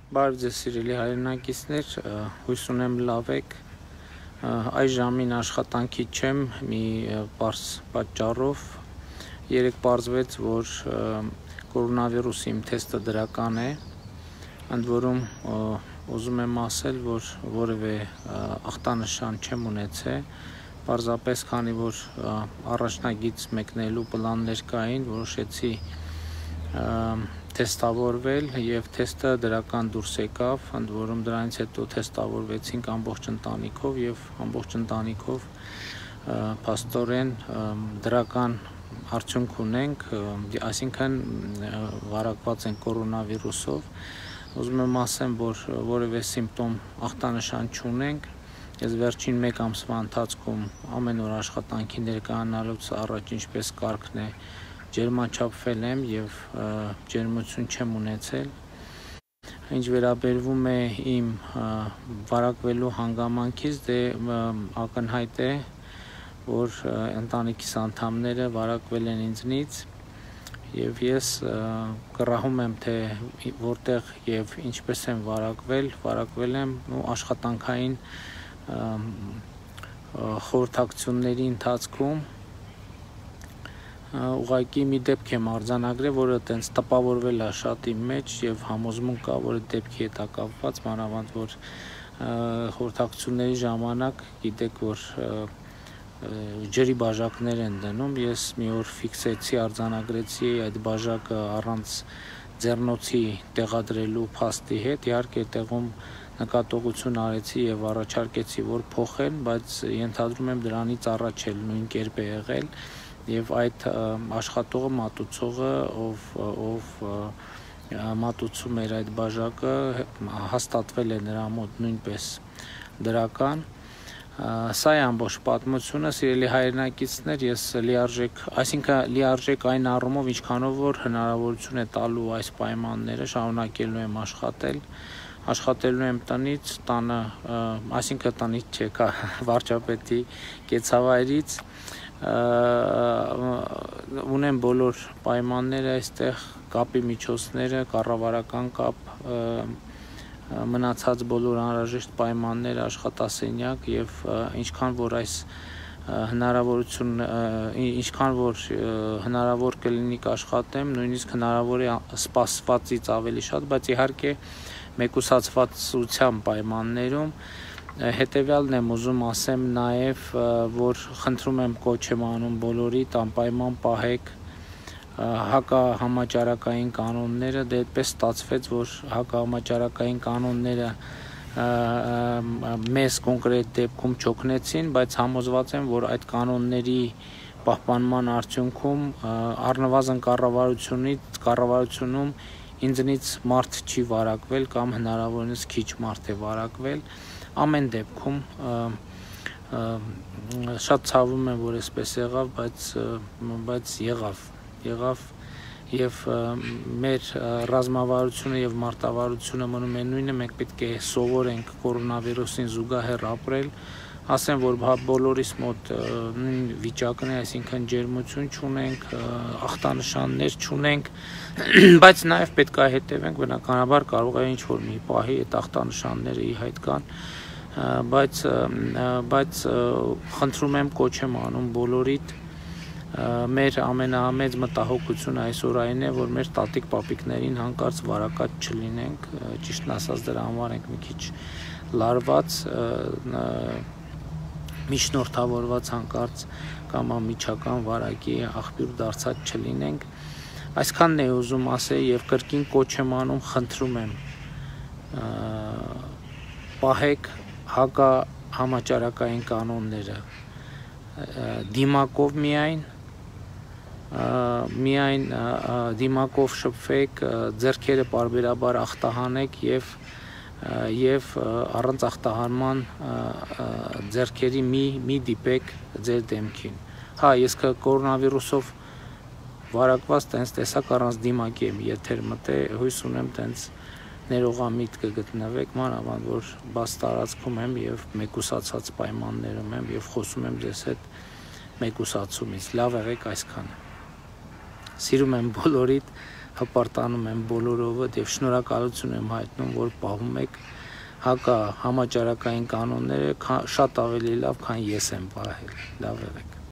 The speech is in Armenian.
Բարև ձեզ սիրելի հայրենակիցներ, հույս ունեմ լավ եք, այս ժամին աշխատանքի չեմ մի պարզ պատճառով, երեկ պարզվեց, որ կորոնավիրուսի իմ թեստը դրական է, ընդ որում ուզում եմ ասել, որ որևէ ախտանշան չեմ ունեցել, պարզապես քանի որ առաջնագիծ մեկնելու պլաններ կային, որոշեցի թեստավորվել եւ թեստը դրական դուրս եկավ, ընդ որում դրանից հետո թեստավորվեցինք ամբողջ ընտանիքով եւ ամբողջ ընտանիքով փաստորեն դրական արդյունք ունենք, այսինքն վարակված են կորոնավիրուսով։ Ուզում եմ ասեմ, որ որևէ սիմպտոմ ախտանշան չունենք։ Ես վերջին 1 ամսվա ընթացքում ամեն օր աշխատանքի ներկայանալուց առաջ ինչպես կարգն է ջերմաչափվել եմ եւ ջերմություն չեմ ունեցել։ Ինչ վերաբերվում է իմ վարակվելու հանգամանքից, դե ակնհայտ է, որ ընտանիքիս անդամները վարակվել են ինձնից եւ ես կռահում եմ, թե որտեղ եւ ինչպես եմ վարակվել եմ աշխատանքային խորհրդակցությունների ընթացքում ուղղակի մի դեպք եմ արձանագրել, որը տենց տպավորվել է շատ իմ մեջ եւ համոզմունք կա, որ այդ դեպքի հետ է կապված, մանավանդ որ խորհրդակցությունների ժամանակ գիտեք, որ ջրի բաժակներ են դնում, ես մի օր ֆիքսեցի, արձանագրեցի այդ բաժակը առանց ձեռնոցի տեղադրելու փաստի հետ, իհարկե տեղում նկատողություն արեցի եւ առաջարկեցի, որ փոխեն, բայց ենթադրում եմ դրանից առաջ էլ նույն կերպ է եղել եւ այդ աշխատողը մատուցողը, ով մատուցում էր այդ բաժակը, հաստատվել է նրա մոտ նույնպես դրական։ Սա է ամբողջ պատմությունը, սիրելի հայրենակիցներ, ես լիարժեք այն առումով, ինչքանով որ հնարավորություն է տալու այս պայմանները, շարունակելու եմ աշխատելու եմ տնից, տանը, այսինքն տնից չէ, վարչապետի կեցավայրից, ունեմ բոլոր պայմանները այստեղ, կապի միջոցները, կառավարական կապ, մնացած բոլոր անհրաժեշտ պայմանները, աշխատասենյակ եւ ինչքան որ հնարավոր կլինի կաշխատեմ, նույնիսկ հնարավոր է սպասվածից ավելի շատ, բայց իհարկե մեկուսացվածության պայմաններում հետևյալն եմ ուզում ասեմ նաև, որ խնդրում եմ կոչ եմ անում բոլորիդ անպայման պահեք հակահամաճարակային կանոնները, դե այդպես ստացվեց, որ հակահամաճարակային կանոնները մեզ կոնկրետ դեպքում չօգնեցին, բայց համոզված եմ, որ այդ կանոնների պահպանման արդյունքում առնվազն կառավարությունում ինձնից մարդ չի վարակվել կամ հնարավորինս քիչ մարդ է վարակվել, ամեն դեպքում շատ ցավում եմ, որ այսպես եղավ, բայց եղավ եւ մեր ռազմավարությունը եւ մարտավարությունը մնում է նույնը, մենք պետք է սովորենք կորոնավիրուսին զուգահեռ ապրել, ասեմ, որ բոլորիս մոտ նույն վիճակն է, այսինքն ջերմություն չունենք, ախտանշաններ չունենք, բայց նաեւ պետք է հետևենք, բնականաբար կարող է ինչ-որ մի պահի այդ ախտանշանները ի հայտ գան, բայց խնդրում եմ կոչ եմ անում բոլորիդ, մեր ամենամեծ մտահոգությունը այսօր այն է, որ մեր տատիկ պապիկներին հանկարծ վարակած չլինենք, ճիշտն ասած դրա համար ենք մի քիչ լարված, միջնորդավորված հանկարծ կամ անմիջական վարակի աղբյուր դարձած չլինենք, այսքանն է ուզում ասել եւ կրկին կոչ եմ անում, խնդրում եմ պահեք հակահամաճարակային կանոնները դիմակով միայն դիմակով շփվեք, ձեռքերը պարբերաբար ախտահանեք եւ առանց ախտահանման ձեռքերի մի դիպեք ձեր դեմքին։ Հա, ես կորոնավիրուսով վարակված տենց տեսակ առանց դիմակի եմ եթեր մտել, հույս ունեմ տենց ներողամիտ կգտնվեք, մանավանդ որ բաց տարածքում եմ եւ մեկուսացած պայմաններում եմ եւ խոսում եմ ձեզ հետ մեկուսացումից։ Լավ եղեք այսքանը։ Սիրում եմ բոլորիդ, հպարտանում եմ բոլորովդ եւ շնորհակալություն եմ հայտնում, որ պահում եք համաճարակային կանոնները շատ ավելի լավ, քան ես եմ պահել։ Լավ եղեք։